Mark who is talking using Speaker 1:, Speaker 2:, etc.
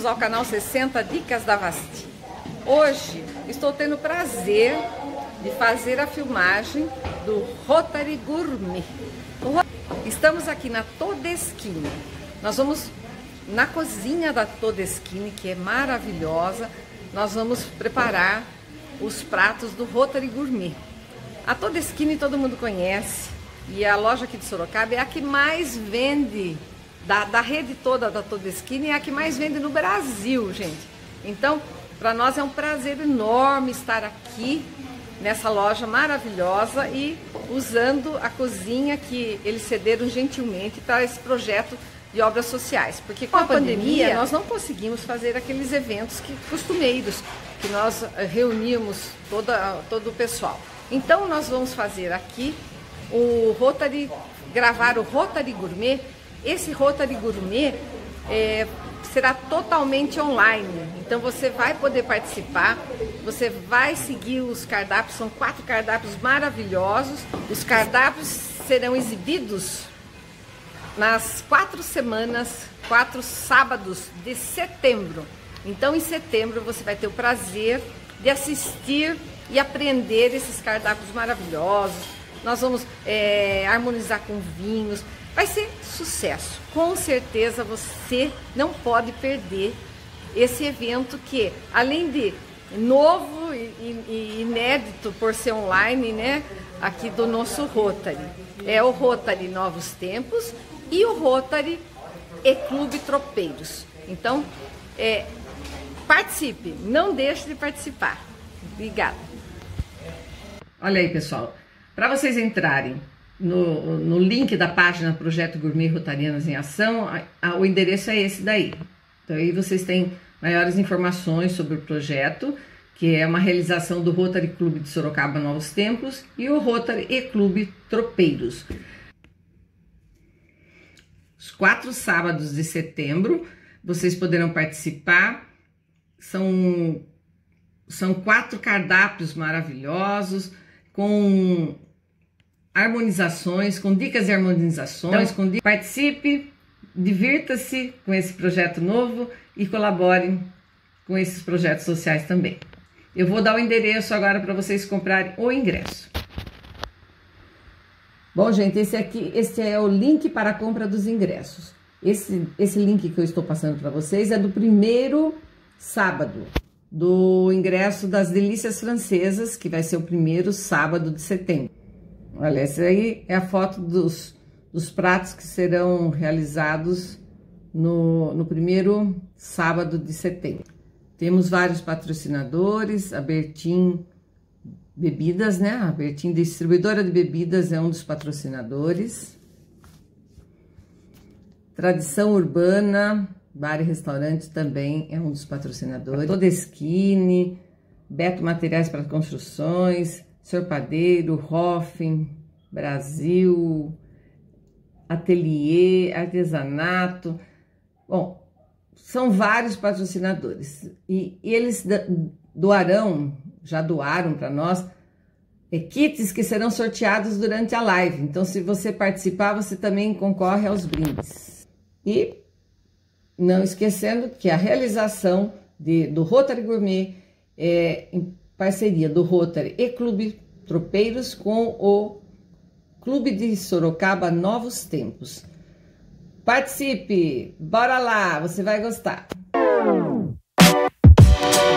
Speaker 1: ao canal 60 Dicas da Vasti. Hoje estou tendo o prazer de fazer a filmagem do Rotary Gourmet. Estamos aqui na Todeschini. Nós vamos na cozinha da Todeschini, que é maravilhosa. Nós vamos preparar os pratos do Rotary Gourmet. A Todeschini todo mundo conhece e a loja aqui de Sorocaba é a que mais vende. Da rede toda da Todeschini é a que mais vende no Brasil, gente. Então, para nós é um prazer enorme estar aqui nessa loja maravilhosa e usando a cozinha que eles cederam gentilmente para esse projeto de obras sociais. Porque com a pandemia nós não conseguimos fazer aqueles eventos costumeiros que nós reuníamos todo o pessoal. Então nós vamos fazer aqui gravar o Rotary Gourmet. Esse Rotary Gourmet será totalmente online, então você vai poder participar, você vai seguir os cardápios, são 4 cardápios maravilhosos. Os cardápios serão exibidos nas 4 sábados de setembro. Então em setembro você vai ter o prazer de assistir e aprender esses cardápios maravilhosos. Nós vamos harmonizar com vinhos. Vai ser sucesso, com certeza você não pode perder esse evento que, além de novo e inédito por ser online, né, aqui do nosso Rotary. É o Rotary Novos Tempos e o Rotary e Clube Tropeiros. Então, participe, não deixe de participar. Obrigada. Olha aí, pessoal, para vocês entrarem no link da página Projeto Gourmet Rotarianas em Ação, o endereço é esse daí. Então aí vocês têm maiores informações sobre o projeto, que é uma realização do Rotary Clube de Sorocaba Novos Tempos e o Rotary e Clube Tropeiros. Os 4 sábados de setembro vocês poderão participar. São 4 cardápios maravilhosos com harmonizações, com dicas de harmonizações. Então, participe, divirta-se com esse projeto novo e colabore com esses projetos sociais também. Eu vou dar o endereço agora para vocês comprarem o ingresso. Bom, gente, esse é o link para a compra dos ingressos. Esse link que eu estou passando para vocês é do primeiro sábado do ingresso das Delícias Francesas, que vai ser o primeiro sábado de setembro. Olha, essa aí é a foto dos pratos que serão realizados no primeiro sábado de setembro. Temos vários patrocinadores, a Bertin Bebidas, né? A Bertin Distribuidora de Bebidas é um dos patrocinadores. Tradição Urbana, Bar e Restaurante também é um dos patrocinadores. Todeschini, Beto Materiais para Construções, Sr. Padeiro, Hoffen, Brasil, Ateliê, Artesanato. Bom, são vários patrocinadores e eles já doaram para nós kits que serão sorteados durante a live. Então, se você participar, você também concorre aos brindes. E não esquecendo que a realização do Rotary Gourmet é em parceria do Rotary e Clube Tropeiros com o Clube de Sorocaba Novos Tempos. Participe! Bora lá! Você vai gostar!